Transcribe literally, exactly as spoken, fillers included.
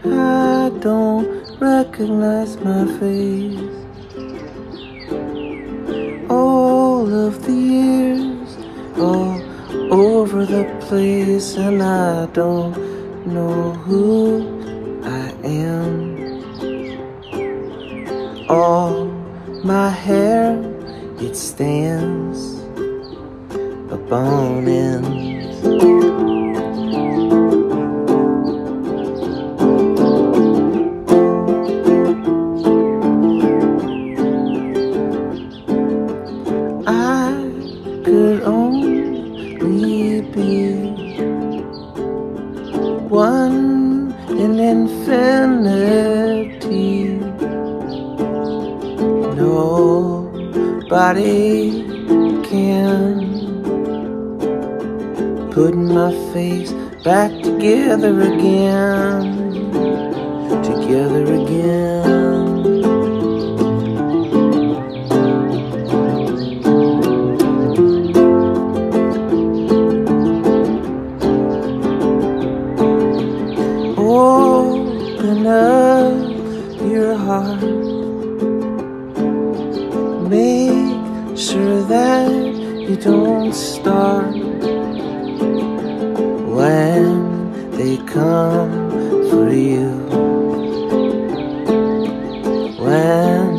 I don't recognize my face. All of the years, all over the place, and I don't know who I am. All my hair, it stands up on end. I could only be one in infinity. Nobody can put my face back together again, together again. Open up your heart. Make sure that you don't start when they come for you. When